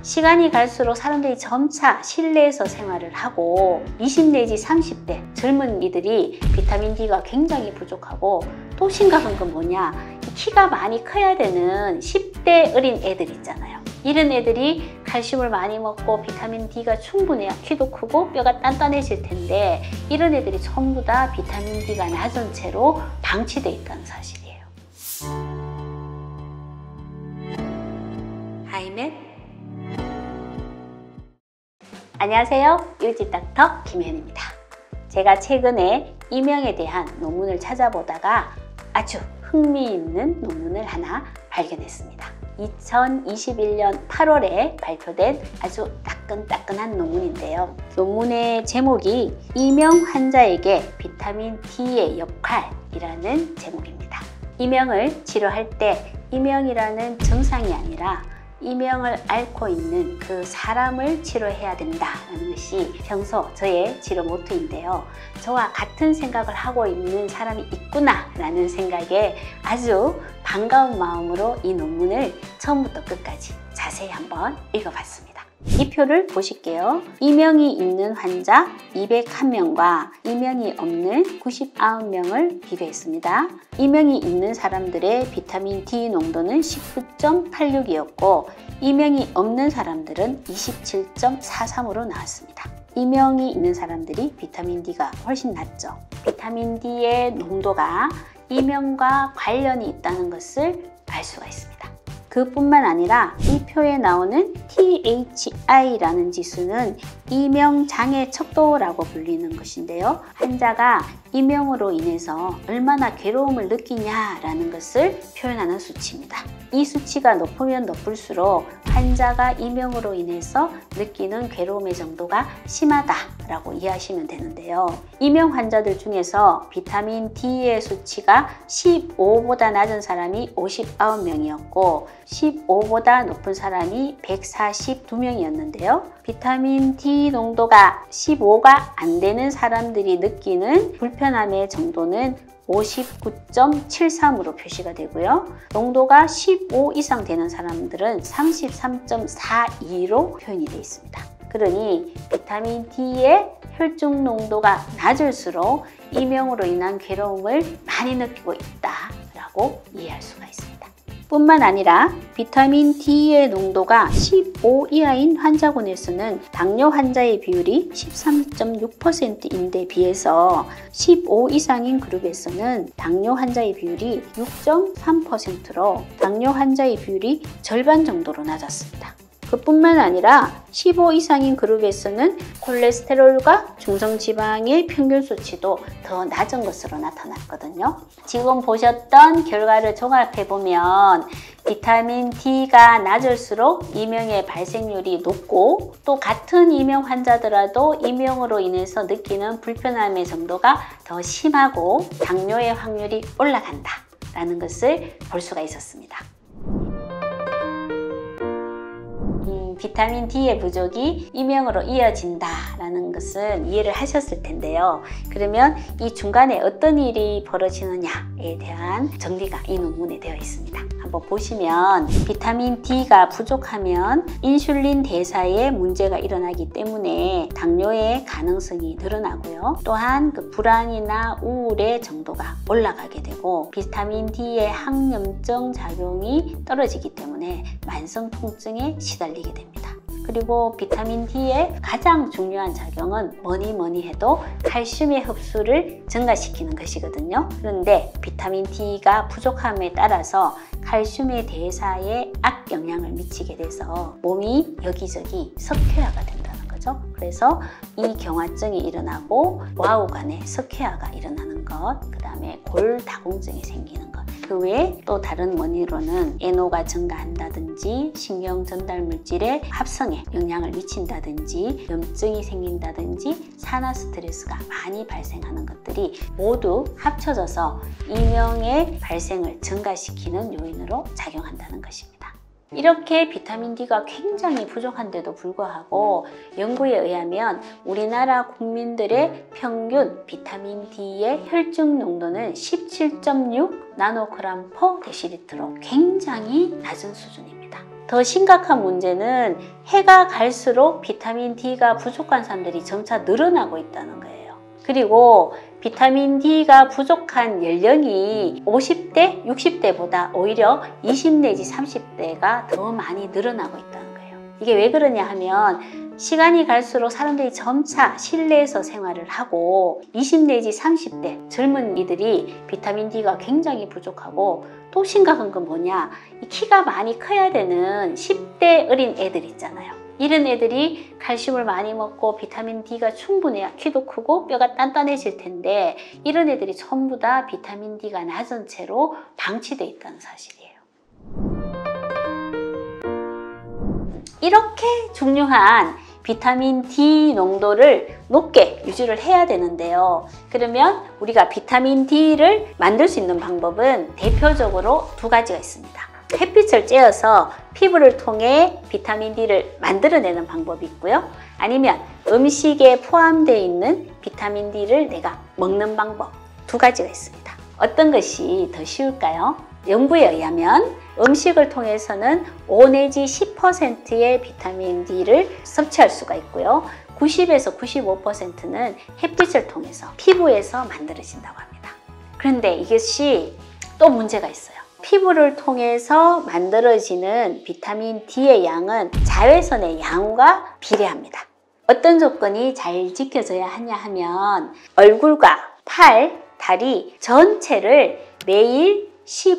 시간이 갈수록 사람들이 점차 실내에서 생활을 하고 20 내지 30대 젊은이들이 비타민 D가 굉장히 부족하고, 또 심각한 건 뭐냐, 키가 많이 커야 되는 10대 어린 애들 있잖아요. 이런 애들이 칼슘을 많이 먹고 비타민 D가 충분해야 키도 크고 뼈가 단단해질 텐데, 이런 애들이 전부 다 비타민 D가 낮은 채로 방치되어 있다는 사실이에요. 하이맨, 안녕하세요. 유지닥터 김혜은입니다. 제가 최근에 이명에 대한 논문을 찾아보다가 아주 흥미있는 논문을 하나 발견했습니다. 2021년 8월에 발표된 아주 따끈따끈한 논문인데요. 논문의 제목이 이명 환자에게 비타민 D의 역할이라는 제목입니다. 이명을 치료할 때 이명이라는 증상이 아니라 이명을 앓고 있는 그 사람을 치료해야 된다는 것이 평소 저의 치료 모토인데요. 저와 같은 생각을 하고 있는 사람이 있구나 라는 생각에 아주 반가운 마음으로 이 논문을 처음부터 끝까지 자세히 한번 읽어봤습니다. 이 표를 보실게요. 이명이 있는 환자 201명과 이명이 없는 99명을 비교했습니다. 이명이 있는 사람들의 비타민 D 농도는 19.86이었고 이명이 없는 사람들은 27.43으로 나왔습니다. 이명이 있는 사람들이 비타민 D가 훨씬 낮죠. 비타민 D의 농도가 이명과 관련이 있다는 것을 알 수가 있습니다. 그뿐만 아니라 이 표에 나오는 THI라는 지수는 이명장애 척도라고 불리는 것인데요. 환자가 이명으로 인해서 얼마나 괴로움을 느끼냐라는 것을 표현하는 수치입니다. 이 수치가 높으면 높을수록 환자가 이명으로 인해서 느끼는 괴로움의 정도가 심하다라고 이해하시면 되는데요. 이명 환자들 중에서 비타민 D의 수치가 15보다 낮은 사람이 59명이었고 15보다 높은 사람이 142명이었는데요. 비타민 D 농도가 15가 안 되는 사람들이 느끼는 불편함의 정도는 59.73으로 표시가 되고요. 농도가 15 이상 되는 사람들은 33.42로 표현이 되어 있습니다. 그러니 비타민 D의 혈중 농도가 낮을수록 이명으로 인한 괴로움을 많이 느끼고 있다라고 이해할 수가 있습니다. 뿐만 아니라 비타민 D의 농도가 15 이하인 환자군에서는 당뇨 환자의 비율이 13.6%인데 비해서 15 이상인 그룹에서는 당뇨 환자의 비율이 6.3%로 당뇨 환자의 비율이 절반 정도로 낮았습니다. 그뿐만 아니라 15 이상인 그룹에서는 콜레스테롤과 중성지방의 평균 수치도 더 낮은 것으로 나타났거든요. 지금 보셨던 결과를 종합해보면 비타민 D가 낮을수록 이명의 발생률이 높고 또 같은 이명 환자더라도 이명으로 인해서 느끼는 불편함의 정도가 더 심하고 당뇨의 확률이 올라간다라는 것을 볼 수가 있었습니다. 비타민 D의 부족이 이명으로 이어진다라는 것은 이해를 하셨을 텐데요. 그러면 이 중간에 어떤 일이 벌어지느냐에 대한 정리가 이 논문에 되어 있습니다. 한번 보시면 비타민 D가 부족하면 인슐린 대사에 문제가 일어나기 때문에 당뇨의 가능성이 늘어나고요. 또한 그 불안이나 우울의 정도가 올라가게 되고 비타민 D의 항염증 작용이 떨어지기 때문에 만성 통증에 시달리게 됩니다. 그리고 비타민 D의 가장 중요한 작용은 뭐니 해도 칼슘의 흡수를 증가시키는 것이거든요. 그런데 비타민 D가 부족함에 따라서 칼슘의 대사에 악영향을 미치게 돼서 몸이 여기저기 석회화가 된다는 거죠. 그래서 이 경화증이 일어나고 와우간에 석회화가 일어나는 것, 그 다음에 골다공증이 생기는 것, 그 외에 또 다른 원인으로는 NO가 증가한다든지 신경 전달 물질의 합성에 영향을 미친다든지 염증이 생긴다든지 산화 스트레스가 많이 발생하는 것들이 모두 합쳐져서 이명의 발생을 증가시키는 요인으로 작용한다는 것입니다. 이렇게 비타민 D가 굉장히 부족한데도 불구하고 연구에 의하면 우리나라 국민들의 평균 비타민 D의 혈중 농도는 17.6 나노그램 퍼 데시리터로 굉장히 낮은 수준입니다. 더 심각한 문제는 해가 갈수록 비타민 D가 부족한 사람들이 점차 늘어나고 있다는 거예요. 그리고 비타민 D가 부족한 연령이 50대, 60대보다 오히려 20 내지 30대가 더 많이 늘어나고 있다는 거예요. 이게 왜 그러냐 하면 시간이 갈수록 사람들이 점차 실내에서 생활을 하고 20 내지 30대 젊은이들이 비타민 D가 굉장히 부족하고, 또 심각한 건 뭐냐, 키가 많이 커야 되는 10대 어린 애들 있잖아요. 이런 애들이 칼슘을 많이 먹고 비타민 D가 충분해야 키도 크고 뼈가 단단해질 텐데, 이런 애들이 전부 다 비타민 D가 낮은 채로 방치되어 있다는 사실이에요. 이렇게 중요한 비타민 D 농도를 높게 유지를 해야 되는데요. 그러면 우리가 비타민 D를 만들 수 있는 방법은 대표적으로 두 가지가 있습니다. 햇빛을 쬐어서 피부를 통해 비타민 D를 만들어내는 방법이 있고요. 아니면 음식에 포함되어 있는 비타민 D를 내가 먹는 방법, 두 가지가 있습니다. 어떤 것이 더 쉬울까요? 연구에 의하면 음식을 통해서는 5 내지 10%의 비타민 D를 섭취할 수가 있고요. 90에서 95%는 햇빛을 통해서 피부에서 만들어진다고 합니다. 그런데 이것이 또 문제가 있어요. 피부를 통해서 만들어지는 비타민 D의 양은 자외선의 양과 비례합니다. 어떤 조건이 잘 지켜져야 하냐 하면 얼굴과 팔, 다리 전체를 매일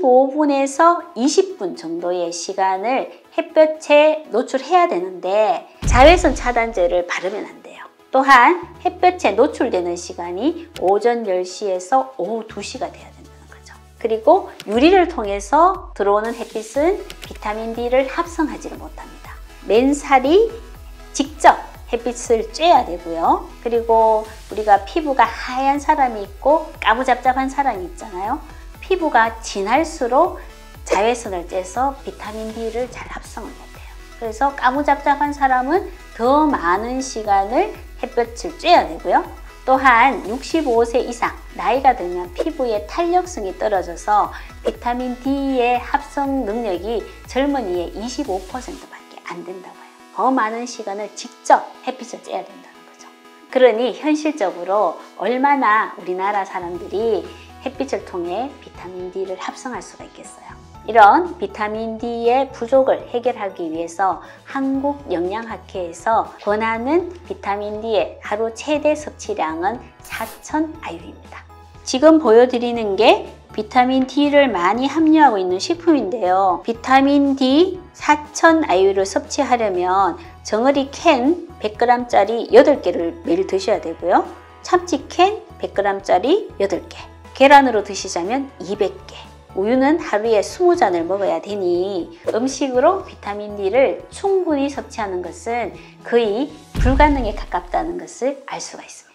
15분에서 20분 정도의 시간을 햇볕에 노출해야 되는데 자외선 차단제를 바르면 안 돼요. 또한 햇볕에 노출되는 시간이 오전 10시에서 오후 2시가 돼야 된다는 거죠. 그리고 유리를 통해서 들어오는 햇빛은 비타민 D를 합성하지를 못합니다. 맨살이 직접 햇빛을 쬐야 되고요. 그리고 우리가 피부가 하얀 사람이 있고 까무잡잡한 사람이 있잖아요. 피부가 진할수록 자외선을 쬐서 비타민 D를 잘 합성을 못해요. 그래서 까무잡잡한 사람은 더 많은 시간을 햇볕을 쬐야 되고요. 또한 65세 이상 나이가 들면 피부의 탄력성이 떨어져서 비타민 D의 합성 능력이 젊은이의 25%밖에 안 된다고 해요. 더 많은 시간을 직접 햇빛을 쬐야 된다는 거죠. 그러니 현실적으로 얼마나 우리나라 사람들이 햇빛을 통해 비타민 D를 합성할 수가 있겠어요. 이런 비타민 D의 부족을 해결하기 위해서 한국영양학회에서 권하는 비타민 D의 하루 최대 섭취량은 4000IU입니다. 지금 보여드리는 게 비타민 D를 많이 함유하고 있는 식품인데요. 비타민 D 4000IU를 섭취하려면 정어리 캔 100g짜리 8개를 매일 드셔야 되고요. 참치 캔 100g짜리 8개, 계란으로 드시자면 200개, 우유는 하루에 20잔을 먹어야 되니 음식으로 비타민 D를 충분히 섭취하는 것은 거의 불가능에 가깝다는 것을 알 수가 있습니다.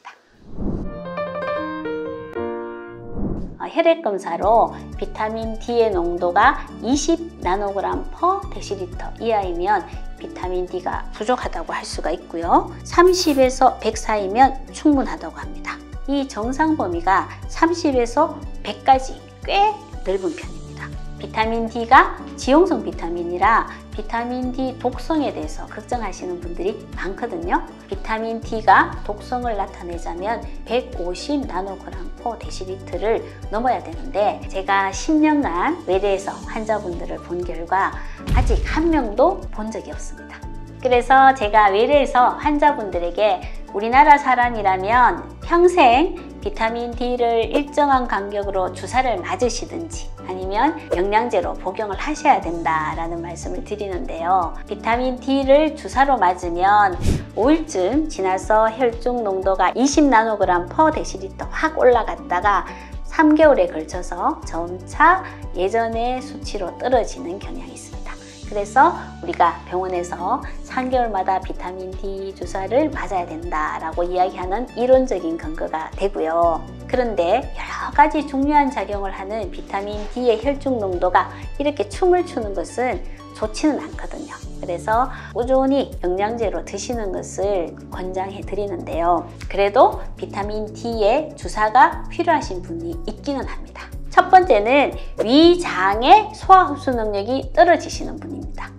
혈액검사로 비타민 D의 농도가 20나노그램/데시리터 이하이면 비타민 D가 부족하다고 할 수가 있고요. 30에서 100 사이면 충분하다고 합니다. 이 정상 범위가 30에서 100까지 꽤 넓은 편입니다. 비타민 D가 지용성 비타민이라 비타민 D 독성에 대해서 걱정하시는 분들이 많거든요. 비타민 D가 독성을 나타내자면 150나노그램/데시리터를 넘어야 되는데, 제가 10년간 외래에서 환자분들을 본 결과 아직 한 명도 본 적이 없습니다. 그래서 제가 외래에서 환자분들에게 우리나라 사람이라면 평생 비타민 D를 일정한 간격으로 주사를 맞으시든지 아니면 영양제로 복용을 하셔야 된다라는 말씀을 드리는데요. 비타민 D를 주사로 맞으면 5일쯤 지나서 혈중 농도가 20나노그램/데시리터 확 올라갔다가 3개월에 걸쳐서 점차 예전의 수치로 떨어지는 경향이 있습니다. 그래서 우리가 병원에서 3개월마다 비타민 D 주사를 맞아야 된다라고 이야기하는 이론적인 근거가 되고요. 그런데 여러 가지 중요한 작용을 하는 비타민 D의 혈중 농도가 이렇게 춤을 추는 것은 좋지는 않거든요. 그래서 꾸준히 영양제로 드시는 것을 권장해 드리는데요. 그래도 비타민 D의 주사가 필요하신 분이 있기는 합니다. 첫 번째는 위장의 소화 흡수 능력이 떨어지시는 분입니다. 또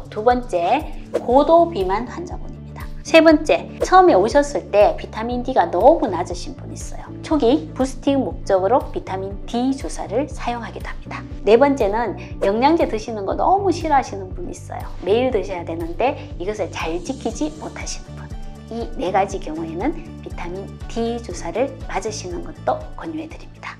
두 번째, 고도 비만 환자분입니다. 세 번째, 처음에 오셨을 때 비타민 D가 너무 낮으신 분 있어요. 초기 부스팅 목적으로 비타민 D 주사를 사용하기도 합니다. 네 번째는 영양제 드시는 거 너무 싫어하시는 분 있어요. 매일 드셔야 되는데 이것을 잘 지키지 못하시는 분. 이 네 가지 경우에는 비타민 D 주사를 맞으시는 것도 권유해 드립니다.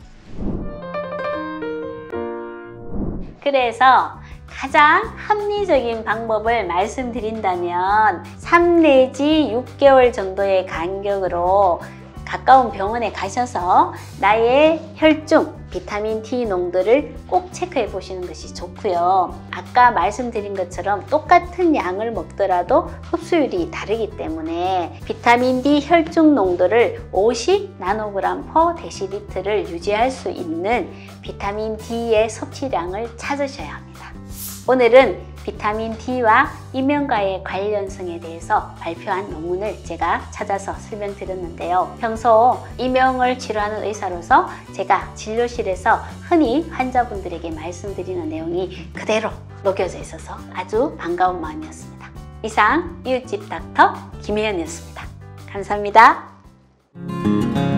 그래서 가장 합리적인 방법을 말씀드린다면 3 내지 6개월 정도의 간격으로 가까운 병원에 가셔서 나의 혈중 비타민 D 농도를 꼭 체크해 보시는 것이 좋고요. 아까 말씀드린 것처럼 똑같은 양을 먹더라도 흡수율이 다르기 때문에 비타민 D 혈중 농도를 50 나노그램 퍼 데시리터를 유지할 수 있는 비타민 D의 섭취량을 찾으셔야 합니다. 오늘은 비타민 D와 이명과의 관련성에 대해서 발표한 논문을 제가 찾아서 설명드렸는데요. 평소 이명을 치료하는 의사로서 제가 진료실에서 흔히 환자분들에게 말씀드리는 내용이 그대로 녹여져 있어서 아주 반가운 마음이었습니다. 이상 이웃집 닥터 김혜연이었습니다. 감사합니다.